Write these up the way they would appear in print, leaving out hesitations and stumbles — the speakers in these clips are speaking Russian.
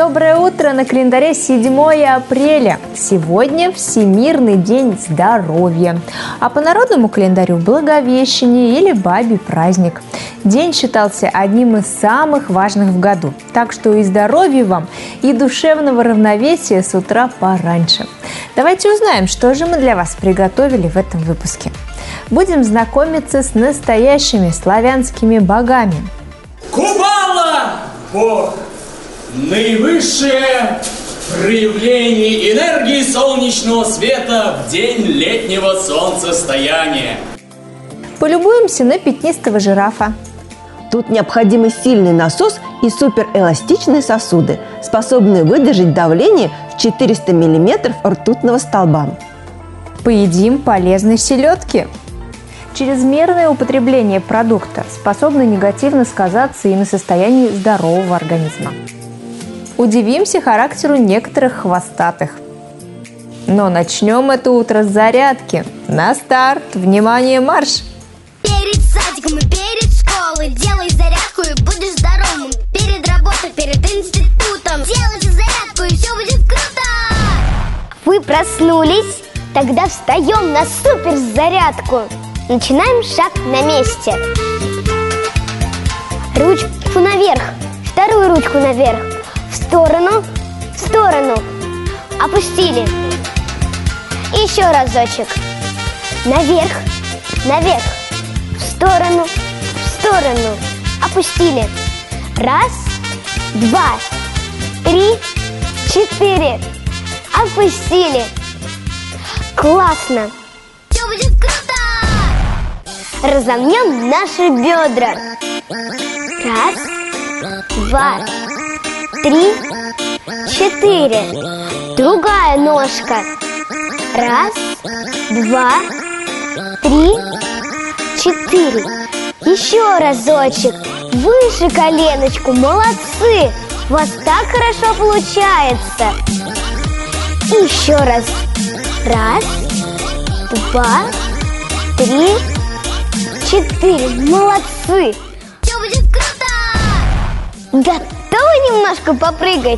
Доброе утро! На календаре 7 апреля. Сегодня Всемирный день здоровья. А по народному календарю Благовещение или Бабий праздник. День считался одним из самых важных в году. Так что и здоровья вам, и душевного равновесия с утра пораньше. Давайте узнаем, что же мы для вас приготовили в этом выпуске. Будем знакомиться с настоящими славянскими богами. Купала – Бог. Наивысшее проявление энергии солнечного света в день летнего солнцестояния. Полюбуемся на пятнистого жирафа. Тут необходимы сильный насос и суперэластичные сосуды, способные выдержать давление в 400 мм ртутного столба. Поедим полезной селедки. Чрезмерное употребление продукта способно негативно сказаться и на состоянии здорового организма. Удивимся характеру некоторых хвостатых. Но начнем это утро с зарядки. На старт! Внимание, марш! Перед садиком и перед школой делай зарядку и будешь здоровым. Перед работой, перед институтом делайте зарядку и все будет круто! Вы проснулись? Тогда встаем на суперзарядку. Начинаем шаг на месте. Ручку наверх, вторую ручку наверх. В сторону, опустили. Еще разочек. Наверх, в сторону, опустили. Раз, два, три, четыре. Опустили. Классно. Все будет круто. Разомнем наши бедра. Раз, два, три, четыре. Другая ножка. Раз, два, три, четыре. Еще разочек. Выше коленочку. Молодцы! У вас так хорошо получается. Еще раз. Раз, два, три, четыре. Молодцы! Все будет круто! Готовы немножко попрыгать?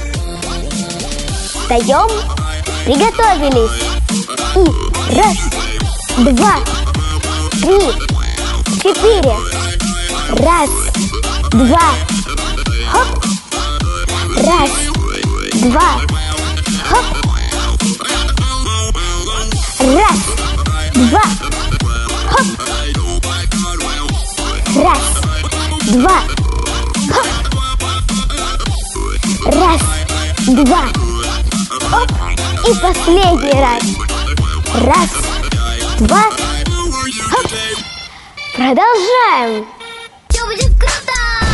Встаем, приготовились. И раз, два, три, четыре. Раз, два, хоп. Раз, два, хоп. Раз, два, хоп. Раз, два, хоп. Раз, два, хоп. И последний раз. Раз, два, хоп. Продолжаем. Все будет круто.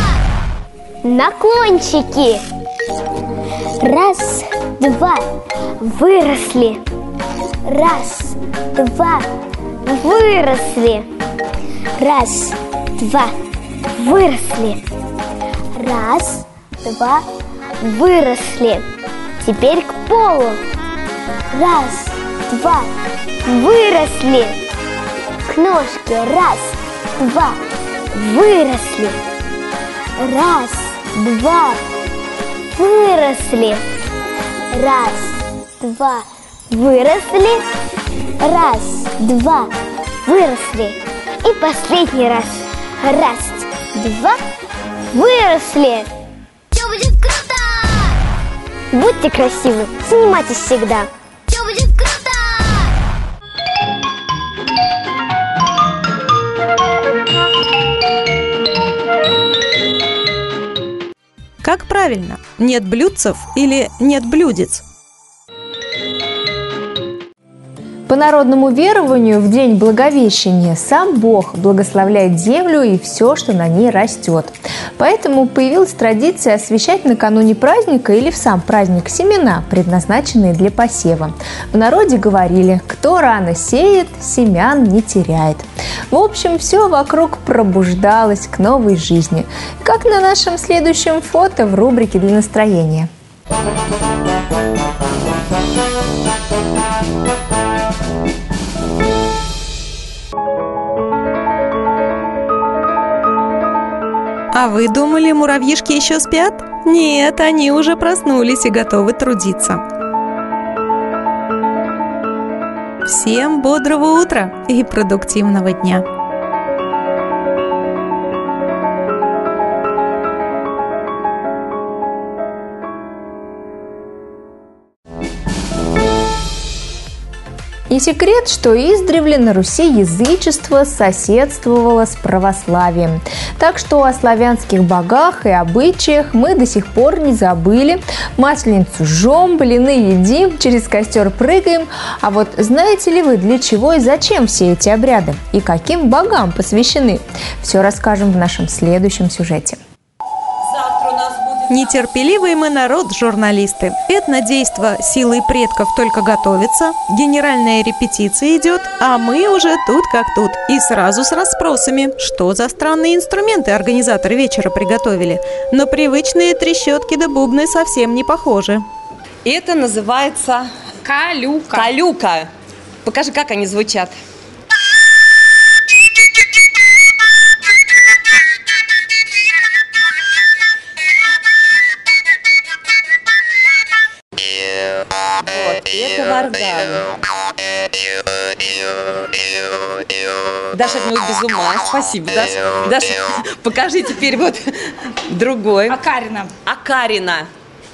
Наклончики. Раз, два, выросли. Раз, два, выросли. Раз, два, выросли. Раз, два, выросли. Теперь к полу. Раз, два, выросли. К ножке. Раз, два, выросли. Раз, два, выросли. Раз, два, выросли. Раз, два, выросли. И последний раз. Раз, два, выросли. Все будет круто! Будьте красивы, занимайтесь всегда. Все будет круто! Как правильно? Нет блюдцев или нет блюдец? По народному верованию, в день Благовещения сам Бог благословляет землю и все, что на ней растет. Поэтому появилась традиция освещать накануне праздника или в сам праздник семена, предназначенные для посева. В народе говорили: кто рано сеет, семян не теряет. В общем, все вокруг пробуждалось к новой жизни, как на нашем следующем фото в рубрике «Для настроения». А вы думали, муравьишки еще спят? Нет, они уже проснулись и готовы трудиться. Всем бодрого утра и продуктивного дня! Не секрет, что издревле на Руси язычество соседствовало с православием. Так что о славянских богах и обычаях мы до сих пор не забыли. Масленицу жжем, блины едим, через костер прыгаем. А вот знаете ли вы, для чего и зачем все эти обряды? И каким богам посвящены? Все расскажем в нашем следующем сюжете. Нетерпеливый мы народ, журналисты. Этнодейство силой предков только готовится, генеральная репетиция идет, а мы уже тут как тут. И сразу с расспросами, что за странные инструменты организаторы вечера приготовили. На привычные трещотки да бубны совсем не похожи. Это называется... Калюка. Калюка. Покажи, как они звучат. Вот, это варганы. Даша от него без ума. Спасибо, Даша. Даша, покажи теперь вот другой. Акарина. Акарина.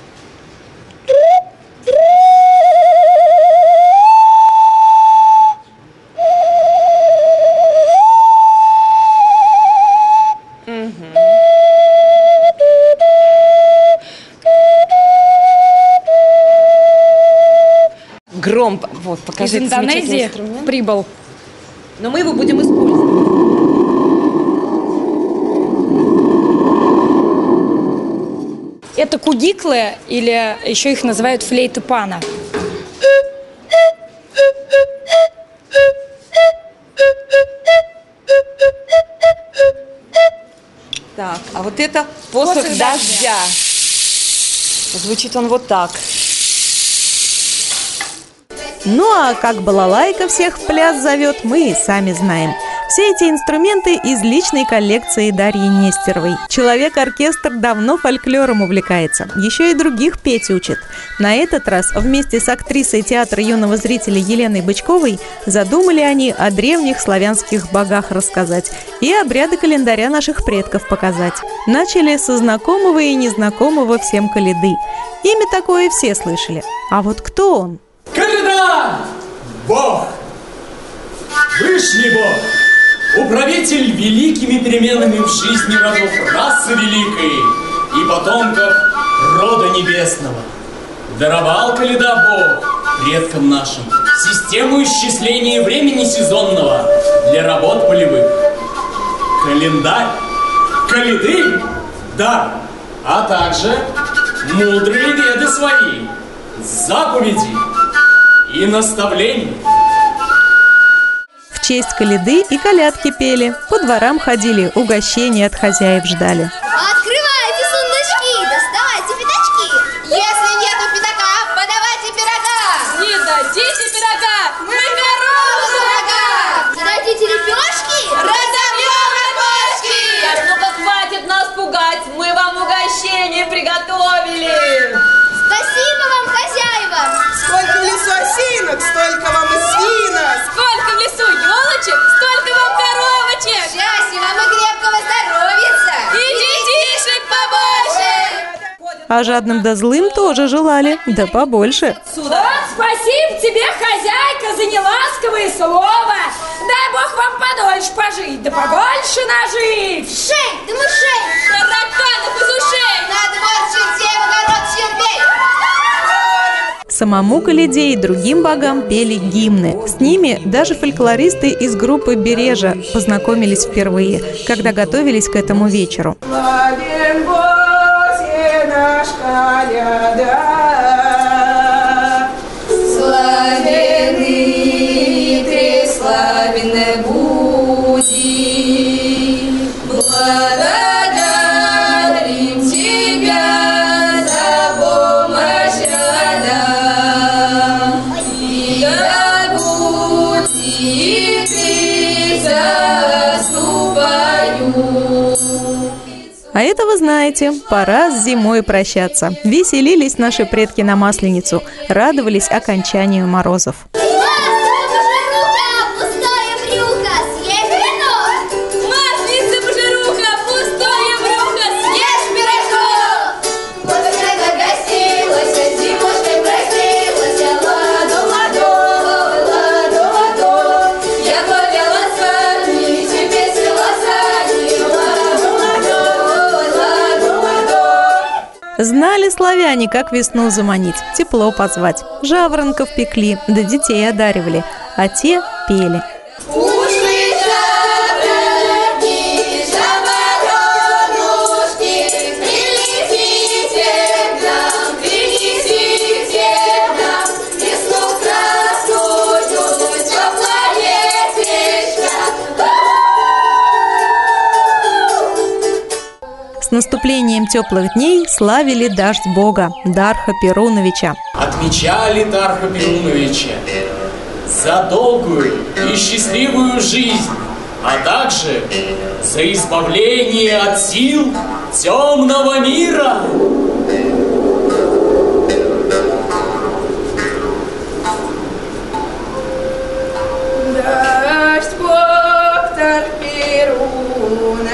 Гром, вот, покажи. Из Индонезии прибыл. Но мы его будем использовать. Это кудиклы, или еще их называют флейты пана. Так, а вот это посох дождя. Звучит он вот так. Ну а как балалайка всех в пляс зовет, мы и сами знаем. Все эти инструменты из личной коллекции Дарьи Нестеровой. Человек-оркестр давно фольклором увлекается, еще и других петь учит. На этот раз вместе с актрисой театра юного зрителя Еленой Бычковой задумали они о древних славянских богах рассказать и обряды календаря наших предков показать. Начали со знакомого и незнакомого всем Коляды. Имя такое все слышали. А вот кто он? Коляда! Бог! Вышний Бог! Управитель великими переменами в жизни родов расы великой и потомков рода небесного. Даровал Коляда Бог предкам нашим систему исчисления времени сезонного для работ полевых. Календарь, коляды, дар, а также мудрые веды свои, заповеди и наставления. В честь Коляды и колядки пели, по дворам ходили, угощения от хозяев ждали. Открывайте сундучки, доставайте пятачки. Если нету пятака, подавайте пирога. Не дадите пирога, Мы корову дорога. Не дадите лепешки, разобьем ракушки. Так, ну-ка, хватит нас пугать, мы вам угощение приготовили. Спасибо вам, хозяева. Сколько в лесу осинок, столько вам и свинок. Сколько в лесу елочек, столько вам коровочек. Счастья вам и крепкого здоровьица. И детишек побольше. А жадным да злым тоже желали, да побольше. Вот, спасибо тебе, хозяйка, за неласковое слово. Дай Бог вам подольше пожить, да побольше нажить. Шей, да мышей. Тараканов из ушей. На двор чертей, в огород червей. Самому Коляде и другим богам пели гимны. С ними даже фольклористы из группы «Бережа» познакомились впервые, когда готовились к этому вечеру. Славен Боже наш Коляда. Славен и преславен буди. Благодарим тебя за помощь рядом. И да будь ты заступаю. А А это вы знаете, пора с зимой прощаться. Веселились наши предки на Масленицу, радовались окончанию морозов. Знали славяне, как весну заманить, тепло позвать. Жаворонков пекли, да детей одаривали, а те пели. С наступлением теплых дней славили дождь бога Дарха Перуновича. Отмечали Дарха Перуновича за долгую и счастливую жизнь, а также за избавление от сил темного мира. Дождь бог Дарх Перунович,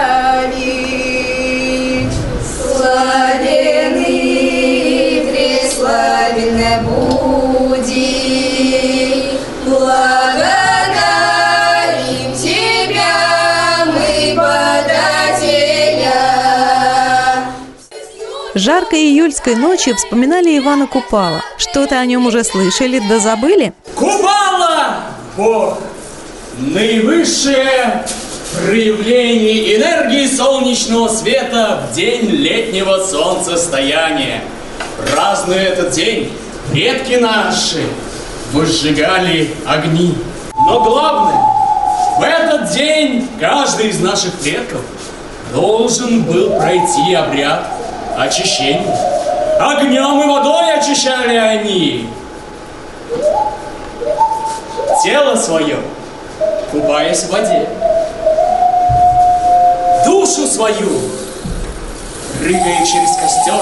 славен и преславен буди, благодарим тебя мы, подателя. Жаркой июльской ночью вспоминали Ивана Купала. Что-то о нем уже слышали, да забыли? Купала! Бог! Наивысшее проявление энергии солнечного света в день летнего солнцестояния. Празднуя этот день, предки наши возжигали огни. Но главное, в этот день каждый из наших предков должен был пройти обряд очищения. Огнем и водой очищали они тело свое, купаясь в воде, душу свою, прыгая через костер,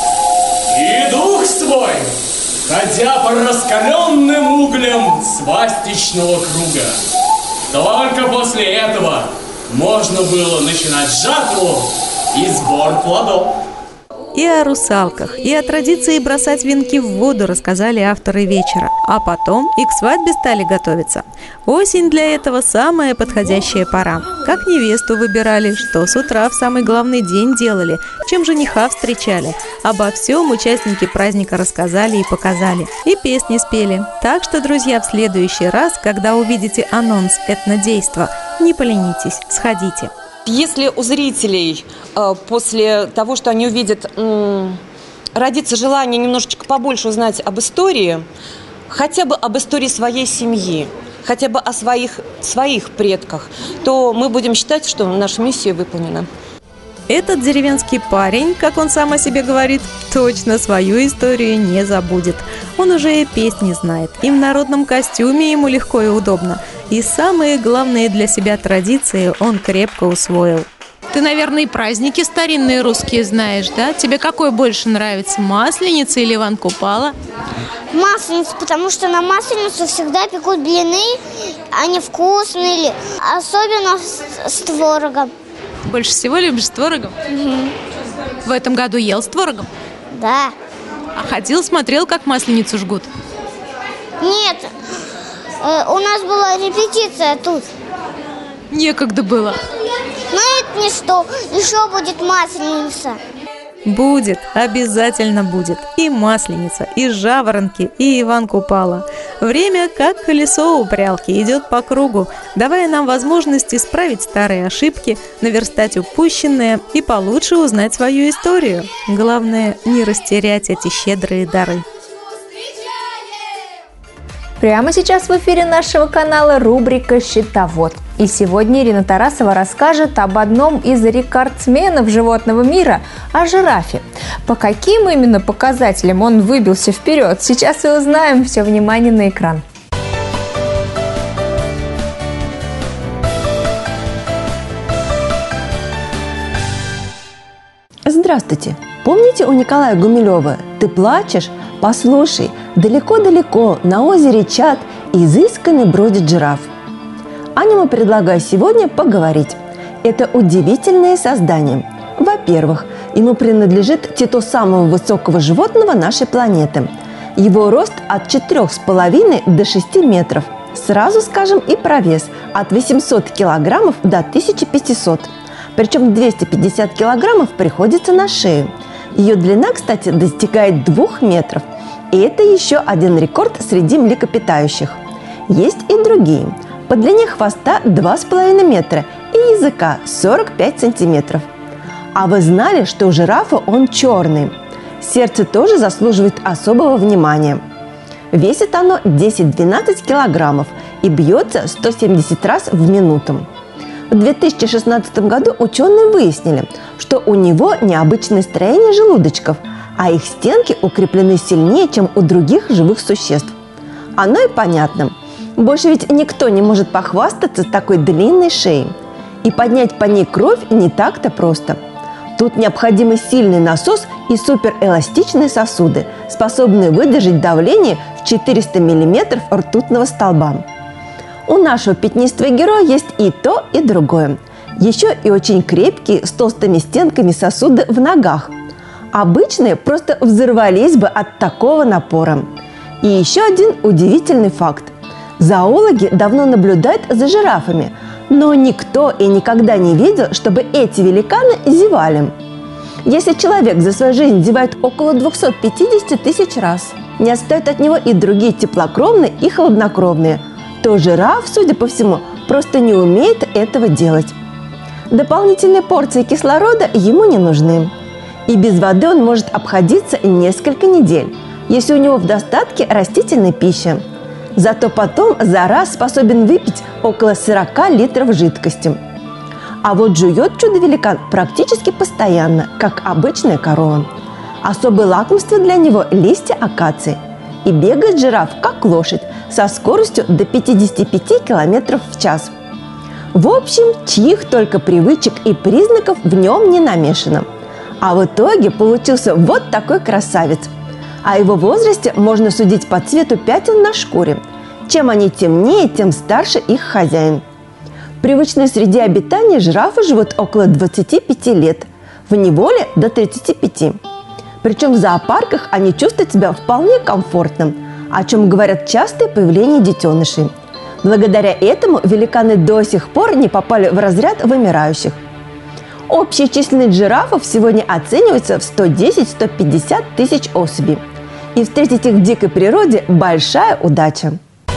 и дух свой, ходя по раскаленным углям свастичного круга. Только после этого можно было начинать жатву и сбор плодов. И о русалках, и о традиции бросать венки в воду рассказали авторы вечера. А потом и к свадьбе стали готовиться. Осень для этого самая подходящая пора. Как невесту выбирали, что с утра в самый главный день делали, чем жениха встречали. Обо всем участники праздника рассказали и показали. И песни спели. Так что, друзья, в следующий раз, когда увидите анонс этнодейства, не поленитесь, сходите. Если у зрителей после того, что они увидят, родится желание немножечко побольше узнать об истории, хотя бы об истории своей семьи, хотя бы о своих предках, то мы будем считать, что наша миссия выполнена. Этот деревенский парень, как он сам о себе говорит, точно свою историю не забудет. Он уже и песни знает, и в народном костюме ему легко и удобно. И самые главные для себя традиции он крепко усвоил. Ты, наверное, и праздники старинные русские знаешь, да? Тебе какой больше нравится, Масленица или Иван Купала? Масленица, потому что на Масленицу всегда пекут блины, они вкусные, особенно с творогом. Больше всего любишь с творогом? Угу. В этом году ел с творогом? Да. А ходил, смотрел, как Масленицу жгут? Нет, у нас была репетиция тут. Некогда было. Но это не что, еще будет Масленица. Будет, обязательно будет. И Масленица, и жаворонки, и Иван Купала. Время, как колесо у прялки, идет по кругу, давая нам возможность исправить старые ошибки, наверстать упущенное и получше узнать свою историю. Главное, не растерять эти щедрые дары. Прямо сейчас в эфире нашего канала рубрика «Счетовод». И сегодня Ирина Тарасова расскажет об одном из рекордсменов животного мира – о жирафе. По каким именно показателям он выбился вперед, сейчас и узнаем. Все внимание на экран. Здравствуйте! Помните у Николая Гумилева «Ты плачешь? Послушай, далеко-далеко на озере Чад изысканный бродит жираф». О нем я предлагаю сегодня поговорить. Это удивительное создание. Во-первых, ему принадлежит титул самого высокого животного нашей планеты. Его рост от 4,5 до 6 метров. Сразу скажем и про вес – от 800 килограммов до 1500. Причем 250 килограммов приходится на шею. Ее длина, кстати, достигает 2 метров. И это еще один рекорд среди млекопитающих. Есть и другие. По длине хвоста 2,5 метра и языка 45 сантиметров. А вы знали, что у жирафа он черный? Сердце тоже заслуживает особого внимания. Весит оно 10-12 килограммов и бьется 170 раз в минуту. В 2016 году ученые выяснили, что у него необычное строение желудочков, а их стенки укреплены сильнее, чем у других живых существ. Оно и понятно. Больше ведь никто не может похвастаться такой длинной шеей. И поднять по ней кровь не так-то просто. Тут необходимы сильный насос и суперэластичные сосуды, способные выдержать давление в 400 мм ртутного столба. У нашего пятнистого героя есть и то, и другое. Еще и очень крепкие, с толстыми стенками сосуды в ногах. Обычные просто взорвались бы от такого напора. И еще один удивительный факт. Зоологи давно наблюдают за жирафами, но никто и никогда не видел, чтобы эти великаны зевали. Если человек за свою жизнь зевает около 250 тысяч раз, не отстают от него и другие теплокровные и холоднокровные, то жираф, судя по всему, просто не умеет этого делать. Дополнительные порции кислорода ему не нужны. И без воды он может обходиться несколько недель, если у него в достатке растительной пищи. Зато потом за раз способен выпить около 40 литров жидкости. А вот жует чудо-великан практически постоянно, как обычная корова. Особое лакомство для него – листья акации. И бегает жираф, как лошадь, со скоростью до 55 км в час. В общем, чьих только привычек и признаков в нем не намешано. А в итоге получился вот такой красавец. О его возрасте можно судить по цвету пятен на шкуре. Чем они темнее, тем старше их хозяин. В привычной среде обитания жирафы живут около 25 лет, в неволе до 35. Причем в зоопарках они чувствуют себя вполне комфортно, о чем говорят частые появления детенышей. Благодаря этому великаны до сих пор не попали в разряд вымирающих. Общая численность жирафов сегодня оценивается в 110-150 тысяч особей. И встретить их в дикой природе – большая удача.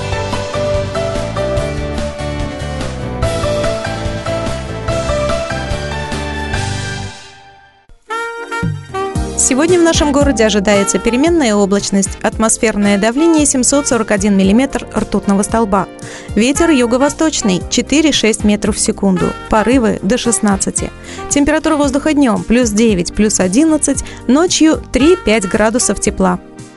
Сегодня в нашем городе ожидается переменная облачность, атмосферное давление 741 мм ртутного столба. Ветер юго-восточный 4-6 метров в секунду, порывы до 16. Температура воздуха днем плюс 9, плюс 11, ночью 3-5 градусов тепла.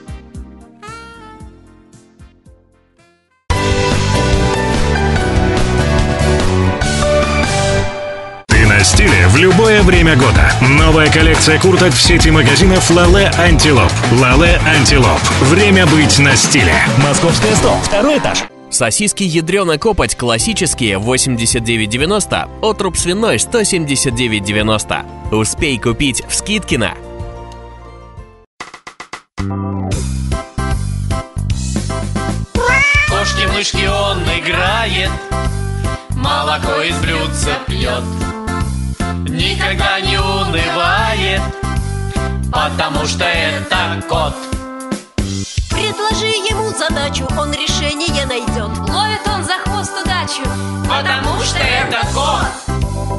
На стиле в любое время года. Новая коллекция курток в сети магазинов Лале Антилоп. Лале Антилоп. Время быть на стиле. Московская 100, второй этаж. Сосиски ядрёная копоть классические 89,90, отруб свиной 179,90. Успей купить в Скидкино. Кошки-мышки он играет, молоко из блюдца пьет. Никогда не унывает, потому что это кот. Предложи ему задачу, он решение найдет. Ловит он за хвост удачу, потому что это кот.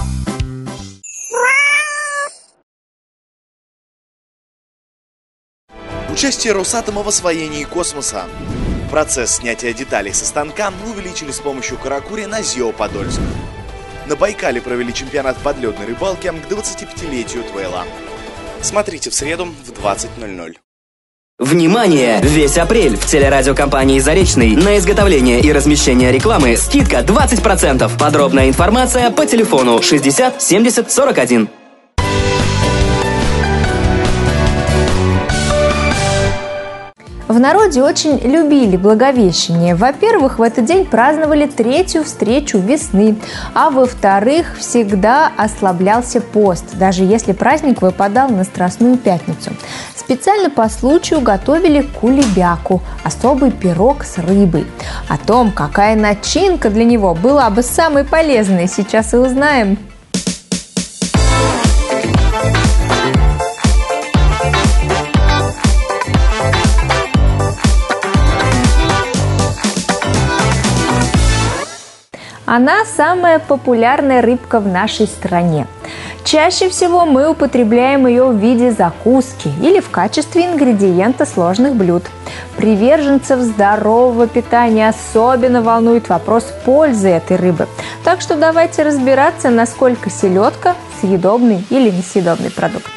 Участие Росатома в освоении космоса. Процесс снятия деталей со станка увеличили с помощью каракури на ЗИО Подольск. На Байкале провели чемпионат подледной рыбалки к 25-летию ТВЛА. Смотрите в среду в 20:00. Внимание! Весь апрель в телерадиокомпании «Заречный» на изготовление и размещение рекламы скидка 20%. Подробная информация по телефону 60 70 41. В народе очень любили Благовещение. Во-первых, в этот день праздновали третью встречу весны, а во-вторых, всегда ослаблялся пост, даже если праздник выпадал на Страстную пятницу. Специально по случаю готовили кулебяку – особый пирог с рыбой. О том, какая начинка для него была бы самой полезной, сейчас и узнаем. Она самая популярная рыбка в нашей стране. Чаще всего мы употребляем ее в виде закуски или в качестве ингредиента сложных блюд. Приверженцев здорового питания особенно волнует вопрос пользы этой рыбы. Так что давайте разбираться, насколько селедка съедобный или несъедобный продукт.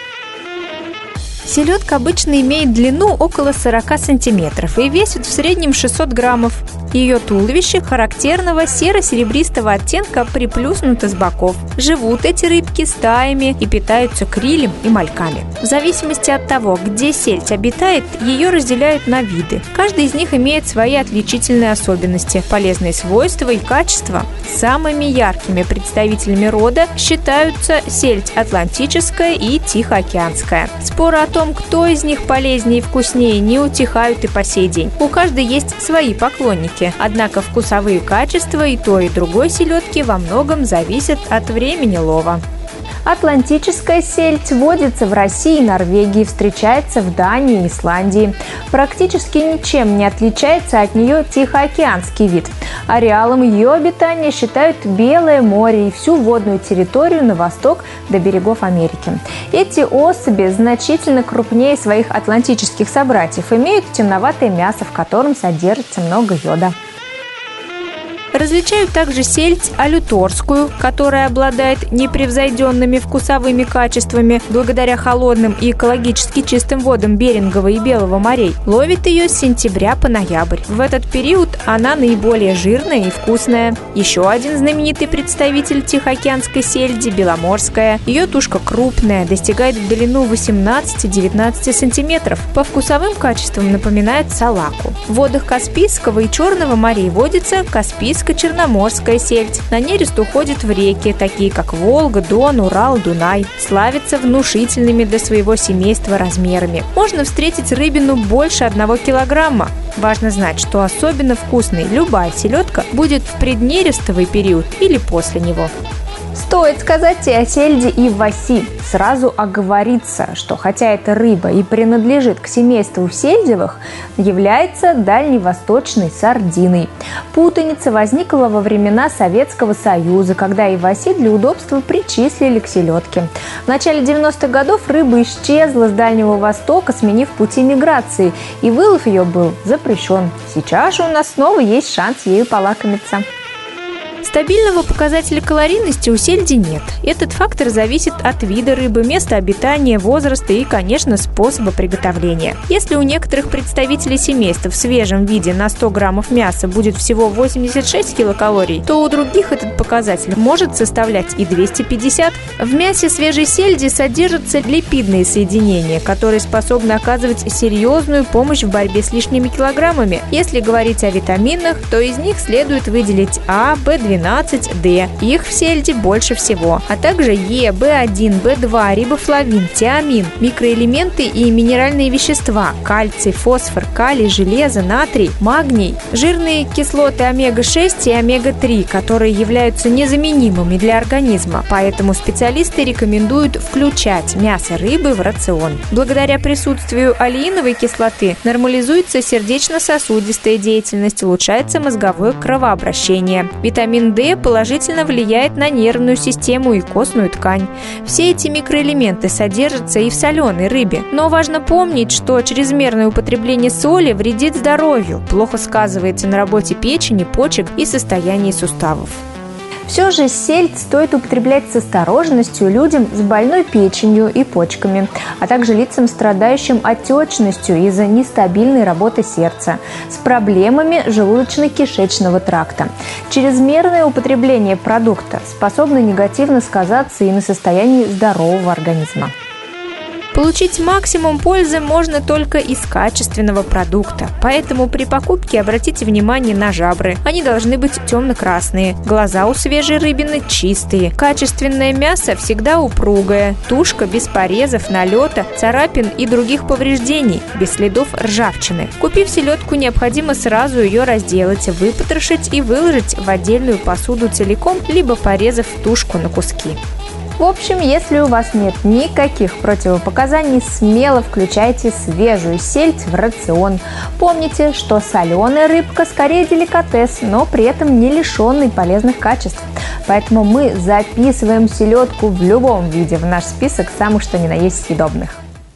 Селедка обычно имеет длину около 40 сантиметров и весит в среднем 600 граммов. Ее туловище характерного серо-серебристого оттенка приплюснуто с боков. Живут эти рыбки стаями и питаются крилем и мальками. В зависимости от того, где сельдь обитает, ее разделяют на виды. Каждый из них имеет свои отличительные особенности, полезные свойства и качества. Самыми яркими представителями рода считаются сельдь атлантическая и тихоокеанская. Споры о том, кто из них полезнее и вкуснее, не утихают и по сей день. У каждой есть свои поклонники. Однако вкусовые качества и той, и другой селедки во многом зависят от времени лова. Атлантическая сельдь водится в России и Норвегии, встречается в Дании и Исландии. Практически ничем не отличается от нее тихоокеанский вид. Ареалом ее обитания считают Белое море и всю водную территорию на восток до берегов Америки. Эти особи значительно крупнее своих атлантических собратьев, имеют темноватое мясо, в котором содержится много йода. Различают также сельдь алюторскую, которая обладает непревзойденными вкусовыми качествами благодаря холодным и экологически чистым водам Берингового и Белого морей. Ловит ее с сентября по ноябрь. В этот период она наиболее жирная и вкусная. Еще один знаменитый представитель тихоокеанской сельди – беломорская. Ее тушка крупная, достигает в длину 18-19 сантиметров. По вкусовым качествам напоминает салаку. В водах Каспийского и Черного морей водится Каспийско-черноморская сельдь. На нерест уходит в реки, такие как Волга, Дон, Урал, Дунай. Славится внушительными для своего семейства размерами. Можно встретить рыбину больше 1 килограмма. Важно знать, что особенно вкусной любая селедка будет в преднерестовый период или после него. Стоит сказать и о сельди и васи. Сразу оговориться, что хотя эта рыба и принадлежит к семейству сельдевых, является дальневосточной сардиной. Путаница возникла во времена Советского Союза, когда и васи для удобства причислили к селедке. В начале 90-х годов рыба исчезла с Дальнего Востока, сменив пути миграции, и вылов ее был запрещен. Сейчас же у нас снова есть шанс ею полакомиться. Стабильного показателя калорийности у сельди нет. Этот фактор зависит от вида рыбы, места обитания, возраста и, конечно, способа приготовления. Если у некоторых представителей семейства в свежем виде на 100 граммов мяса будет всего 86 килокалорий, то у других этот показатель может составлять и 250. В мясе свежей сельди содержатся липидные соединения, которые способны оказывать серьезную помощь в борьбе с лишними килограммами. Если говорить о витаминах, то из них следует выделить А, В12, D. Их в сельди больше всего, а также Е, В1, В2, рибофлавин, тиамин, микроэлементы и минеральные вещества, кальций, фосфор, калий, железо, натрий, магний, жирные кислоты омега-6 и омега-3, которые являются незаменимыми для организма, поэтому специалисты рекомендуют включать мясо рыбы в рацион. Благодаря присутствию олеиновой кислоты нормализуется сердечно-сосудистая деятельность, улучшается мозговое кровообращение. Витамин D положительно влияет на нервную систему и костную ткань. Все эти микроэлементы содержатся и в соленой рыбе. Но важно помнить, что чрезмерное употребление соли вредит здоровью, плохо сказывается на работе печени, почек и состоянии суставов. Все же сельдь стоит употреблять с осторожностью людям с больной печенью и почками, а также лицам, страдающим отечностью из-за нестабильной работы сердца, с проблемами желудочно-кишечного тракта. Чрезмерное употребление продукта способно негативно сказаться и на состоянии здорового организма. Получить максимум пользы можно только из качественного продукта. Поэтому при покупке обратите внимание на жабры. Они должны быть темно-красные. Глаза у свежей рыбины чистые. Качественное мясо всегда упругое. Тушка без порезов, налета, царапин и других повреждений, без следов ржавчины. Купив селедку, необходимо сразу ее разделать, выпотрошить и выложить в отдельную посуду целиком, либо порезав тушку на куски. В общем, если у вас нет никаких противопоказаний, смело включайте свежую сельдь в рацион. Помните, что соленая рыбка скорее деликатес, но при этом не лишенный полезных качеств. Поэтому мы записываем селедку в любом виде в наш список самых что ни на есть съедобных.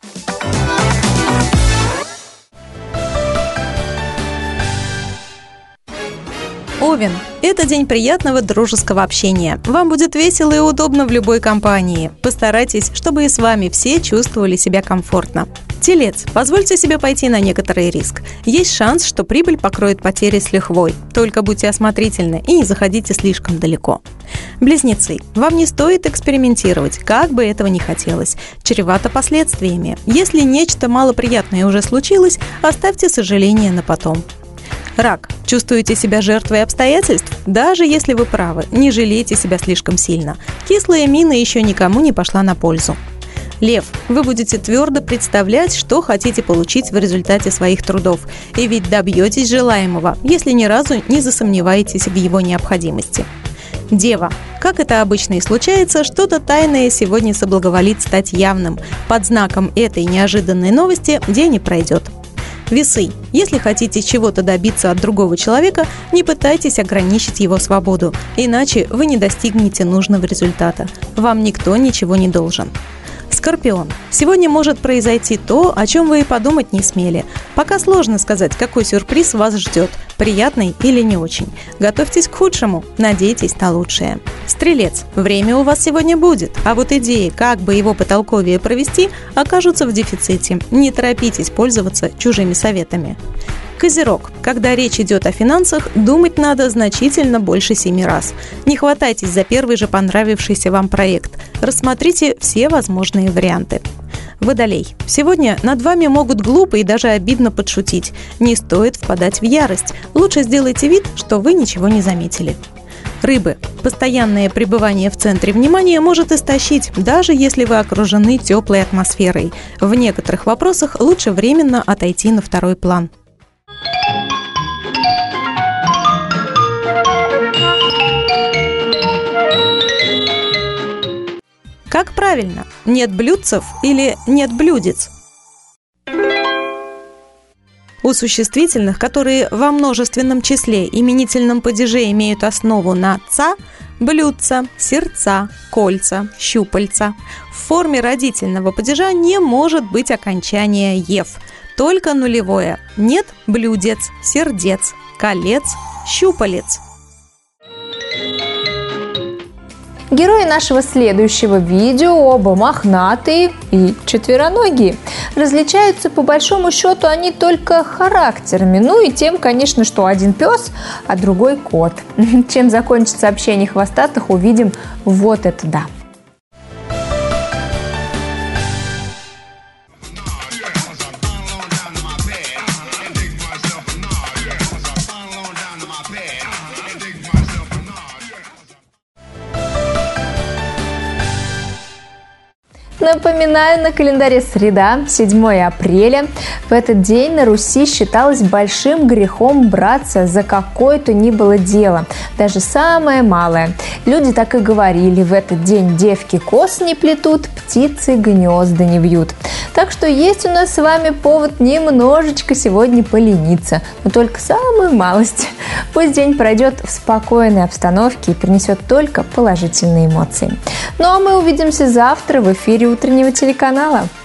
Овен – это день приятного дружеского общения. Вам будет весело и удобно в любой компании. Постарайтесь, чтобы и с вами все чувствовали себя комфортно. Телец. Позвольте себе пойти на некоторый риск. Есть шанс, что прибыль покроет потери с лихвой. Только будьте осмотрительны и не заходите слишком далеко. Близнецы. Вам не стоит экспериментировать, как бы этого ни хотелось. Чревато последствиями. Если нечто малоприятное уже случилось, оставьте сожаление на потом. Рак. Чувствуете себя жертвой обстоятельств? Даже если вы правы, не жалейте себя слишком сильно. Кислая мина еще никому не пошла на пользу. Лев. Вы будете твердо представлять, что хотите получить в результате своих трудов. И ведь добьетесь желаемого, если ни разу не засомневаетесь в его необходимости. Дева. Как это обычно и случается, что-то тайное сегодня соблаговолит стать явным. Под знаком этой неожиданной новости день и пройдет. Весы. Если хотите чего-то добиться от другого человека, не пытайтесь ограничить его свободу, иначе вы не достигнете нужного результата. Вам никто ничего не должен. Скорпион. Сегодня может произойти то, о чем вы и подумать не смели. Пока сложно сказать, какой сюрприз вас ждет, приятный или не очень. Готовьтесь к худшему, надейтесь на лучшее. Стрелец. Время у вас сегодня будет, а вот идеи, как бы его потолковее провести, окажутся в дефиците. Не торопитесь пользоваться чужими советами. Козерог. Когда речь идет о финансах, думать надо значительно больше 7 раз. Не хватайтесь за первый же понравившийся вам проект. Рассмотрите все возможные варианты. Водолей. Сегодня над вами могут глупо и даже обидно подшутить. Не стоит впадать в ярость. Лучше сделайте вид, что вы ничего не заметили. Рыбы. Постоянное пребывание в центре внимания может истощить, даже если вы окружены теплой атмосферой. В некоторых вопросах лучше временно отойти на второй план. Как правильно? Нет блюдцев или нет блюдец? У существительных, которые во множественном числе именительном падеже имеют основу на «ца», блюдца, сердца, кольца, щупальца. В форме родительного падежа не может быть окончания «ев», только нулевое. Нет блюдец, сердец, колец, щупалец. Герои нашего следующего видео оба мохнатые и четвероногие. Различаются по большому счету они только характерами, ну и тем, конечно, что один пес, а другой кот. Чем закончится общение хвостатых, увидим вот это да. Напоминаю, на календаре среда, 7 апреля. В этот день на Руси считалось большим грехом браться за какое-то ни было дело, даже самое малое. Люди так и говорили: в этот день девки кос не плетут, птицы гнезда не вьют. Так что есть у нас с вами повод немножечко сегодня полениться, но только самую малость. Пусть день пройдет в спокойной обстановке и принесет только положительные эмоции. Ну а мы увидимся завтра в эфире утреннего телеканала.